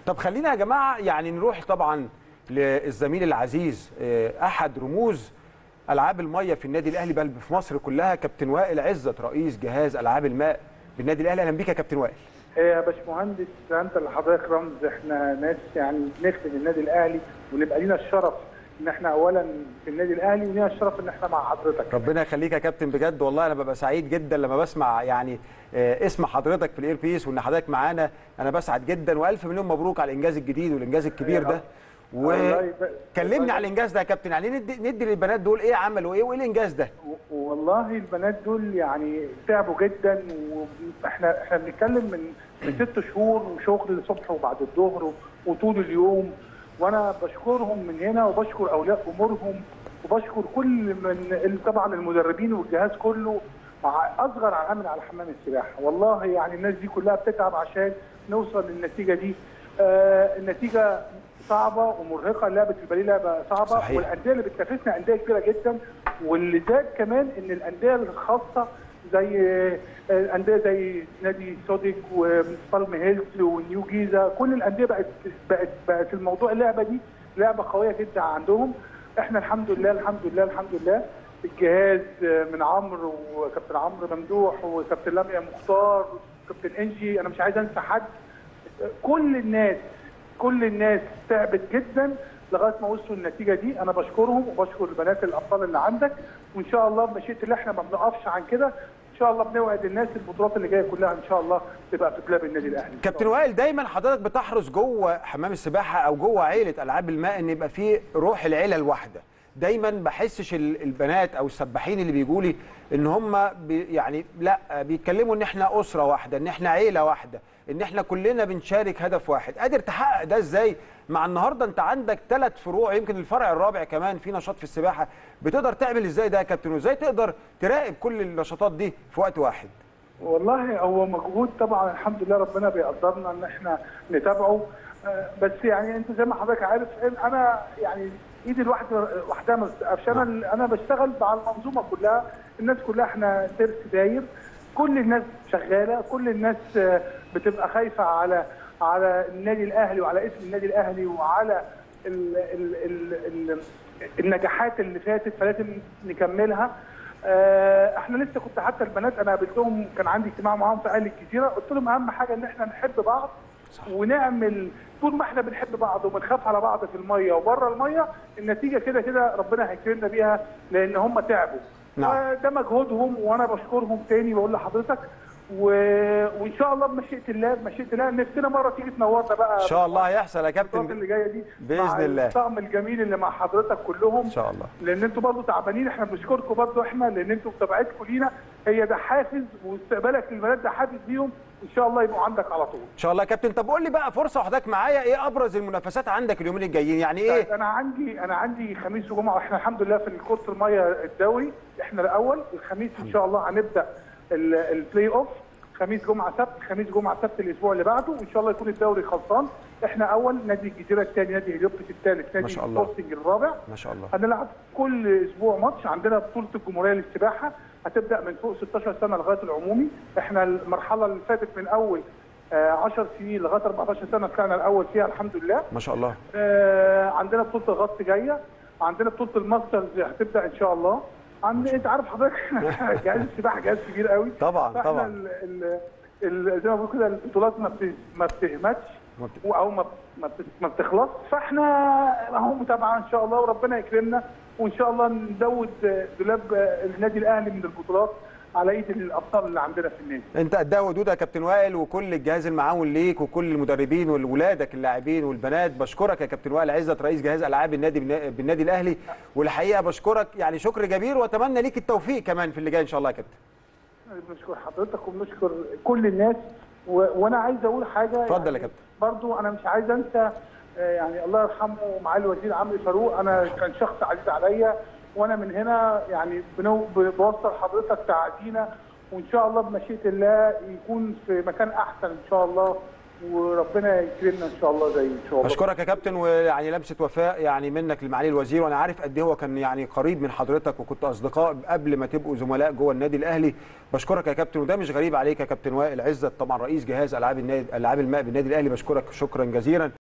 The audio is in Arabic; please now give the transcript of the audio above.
طب خلينا يا جماعه يعني نروح طبعا للزميل العزيز احد رموز العاب الميه في النادي الاهلي بل في مصر كلها، كابتن وائل عزت رئيس جهاز العاب الماء بالنادي الاهلي. اهلا بيك يا كابتن وائل. يا باشمهندس، انت اللي حضرتك رمز. احنا ناس يعني بنخدم النادي الاهلي ونبقى لينا الشرف ان احنا اولا في النادي الاهلي ولينا الشرف ان احنا مع حضرتك. ربنا يخليك يا كابتن، بجد والله انا ببقى سعيد جدا لما بسمع يعني اسم حضرتك في الاير بيس وان حضرتك معانا. انا بسعد جدا والف مليون مبروك على الانجاز الجديد والانجاز الكبير ده. وكلمني على الانجاز ده يا كابتن، يعني ندي للبنات دول ايه عملوا ايه وايه الانجاز ده؟ والله البنات دول يعني تعبوا جدا، واحنا بنتكلم من 6 شهور وشغل الصبح وبعد الظهر وطول اليوم، وانا بشكرهم من هنا وبشكر اولياء امورهم وبشكر كل من طبعا المدربين والجهاز كله مع اصغر عامل على حمام السباحه. والله يعني الناس دي كلها بتتعب عشان نوصل للنتيجه دي. النتيجه صعبه ومرهقه، لعبه الباليه لعبه صعبه صحيح. والانديه اللي بتنافسنا انديه كبيره جدا، واللي زاد كمان ان الانديه الخاصه زي انديه زي نادي سودك وبالم هيلز ونيو جيزه، كل الانديه بقت الموضوع اللعبه دي لعبه قويه جدا عندهم. احنا الحمد لله الجهاز من عمرو وكابتن عمرو ممدوح وكابتن لميا مختار وكابتن انجي، انا مش عايز انسى حد. كل الناس تعبت جدا لغايه ما وصلوا النتيجه دي. انا بشكرهم وبشكر البنات الابطال اللي عندك، وان شاء الله بمشيئه الله احنا ما بنقفش عن كده. ان شاء الله بنوعد الناس البطولات اللي جايه كلها ان شاء الله تبقى في بلاد النادي الاهلي. كابتن وائل، دايما حضرتك بتحرص جوه حمام السباحه او جوه عيله العاب الماء ان يبقى فيه روح العيله الواحده. دايما بحسش البنات او السباحين اللي بيجوا لي ان هم يعني لا بيتكلموا ان احنا اسره واحده، ان احنا عيله واحده، ان احنا كلنا بنشارك هدف واحد. قادر تحقق ده ازاي مع النهارده انت عندك 3 فروع، يمكن الفرع الرابع كمان في نشاط في السباحه؟ بتقدر تعمل ازاي ده يا كابتن، وازاي تقدر تراقب كل النشاطات دي في وقت واحد؟ والله هو مجهود طبعا، الحمد لله ربنا بيقدرنا ان احنا نتابعه. بس يعني انت زي ما حضرتك عارف انا يعني ايدي لوحدها ما بتقفش. انا بشتغل مع المنظومه كلها، الناس كلها احنا ترس داير، كل الناس شغاله، كل الناس بتبقى خايفه على النادي الاهلي وعلى اسم النادي الاهلي وعلى النجاحات اللي فاتت، فلازم نكملها. احنا لسه كنت حتى البنات انا قابلتهم، كان عندي اجتماع معاهم في اهل الجزيره، قلت لهم اهم حاجه ان احنا نحب بعض صح. ونعمل طول ما احنا بنحب بعض وبنخاف على بعض في الميه وبره الميه، النتيجه كده كده ربنا هيكرمنا بيها، لان هم تعبوا. نعم. ده مجهودهم وانا بشكرهم تاني بقول لحضرتك، وان شاء الله بمشيئه الله نفسنا مره تيجي تنورنا بقى ان شاء الله. هيحصل يا كابتن اللي جايه دي باذن الله، الطقم الجميل اللي مع حضرتك كلهم ان شاء الله، لان انتوا برضه تعبانين. احنا بنشكركم برضه احنا، لان انتوا متابعتكم لينا هي ده حافز، واستقبالك للبنات ده حافز ليهم، ان شاء الله يبقوا عندك على طول ان شاء الله يا كابتن. طب قول لي بقى فرصه وحضرتك معايا، ايه ابرز المنافسات عندك اليومين الجايين؟ يعني ايه؟ انا عندي خميس وجمعه، واحنا الحمد لله في كره الميه الدوري احنا الاول. الخميس ان شاء الله هنبدا البلاي اوف، خميس جمعه سبت الاسبوع اللي بعده، وان شاء الله يكون الدوري خلصان. احنا اول، نادي الجزيره الثاني، نادي هليوبوليس الثالث، نادي سبورتنج الرابع. ما شاء الله. هنلعب كل اسبوع ماتش. عندنا بطوله الجمهوريه للسباحه هتبدا من فوق 16 سنه لغايه العمومي. احنا المرحله اللي فاتت من اول 10 سنين لغايه 14 سنه طلعنا الاول فيها الحمد لله. ما شاء الله. عندنا بطوله الغطس جايه، عندنا بطوله الماسترز هتبدا ان شاء الله. انت عارف حضرتك جهاز السباحه جهاز كبير قوي طبعا. زي ما بقول كده البطولات ما بتهمتش او ما بتخلص، فاحنا اهو متابعه ان شاء الله وربنا يكرمنا، وان شاء الله نزود دولاب النادي الاهلي من البطولات على ايد الابطال اللي عندنا في النادي. انت قدها ودود يا كابتن وائل، وكل الجهاز المعاون ليك وكل المدربين وولادك اللاعبين والبنات. بشكرك يا كابتن وائل عزت رئيس جهاز العاب النادي بالنادي الاهلي، والحقيقه بشكرك يعني شكر جبير، واتمنى ليك التوفيق كمان في اللي جاي ان شاء الله يا كابتن. بنشكر حضرتك وبنشكر كل الناس، وانا عايز اقول حاجه. اتفضل يعني يا كابتن. برضو انا مش عايز انسى يعني الله يرحمه معالي الوزير عمرو فاروق، انا كان شخص عزيز عليا، وانا من هنا يعني بوصل حضرتك تعزينا، وان شاء الله بمشيئه الله يكون في مكان احسن ان شاء الله وربنا يكرمنا ان شاء الله زي ان شاء الله. اشكرك يا كابتن، ويعني لمسه وفاء يعني منك لمعالي الوزير، وانا عارف قد ايه هو كان يعني قريب من حضرتك وكنتوا اصدقاء قبل ما تبقوا زملاء جوه النادي الاهلي. بشكرك يا كابتن، وده مش غريب عليك يا كابتن وائل عزت، طبعا رئيس جهاز العاب الماء بالنادي الاهلي. بشكرك شكرا جزيلا.